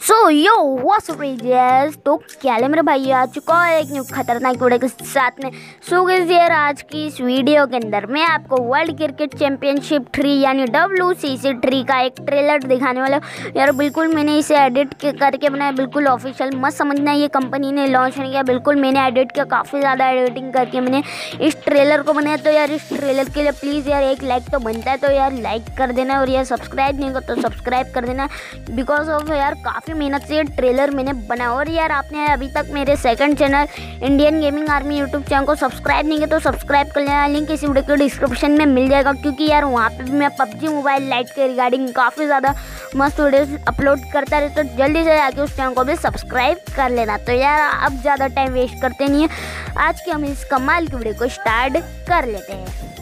सो yo what's तो क्या ले मेरे भाई आ चुका है एक न्यू खतरनाक वीडियो के साथ में। सो गाइस यार आज की इस वीडियो के अंदर मैं आपको वर्ल्ड क्रिकेट चैंपियनशिप 3 यानी WCC 3 का एक ट्रेलर दिखाने वाला हूँ। यार बिल्कुल मैंने इसे एडिट करके बनाया, बिल्कुल ऑफिशियल मत समझना, ये कंपनी ने लॉन्च नहीं किया, बिल्कुल मैंने एडिट किया, काफ़ी ज़्यादा एडिटिंग करके मैंने इस ट्रेलर को बनाया। तो यार इस ट्रेलर के लिए प्लीज़ यार एक लाइक तो बनता है, तो यार लाइक कर देना और यार सब्सक्राइब नहीं कर तो सब्सक्राइब कर देना, बिकॉज ऑफ यार काफ़ी मेहनत से ये ट्रेलर मैंने बनाया। और यार आपने अभी तक मेरे second channel Indian gaming army YouTube channel को सब्सक्राइब नहीं किया तो सब्सक्राइब कर लेना, लिंक इस वीडियो के डिस्क्रिप्शन में मिल जाएगा, क्योंकि यार वहाँ पे भी मैं PUBG मोबाइल लाइट के रिगार्डिंग काफ़ी ज़्यादा मस्त वीडियोस अपलोड करता रहता, तो जल्दी से जाके उस चैनल को भी सब्सक्राइब कर लेना। तो यार अब ज़्यादा टाइम वेस्ट करते नहीं है, आज की हम इस कमाल की वीडियो को स्टार्ट कर लेते हैं।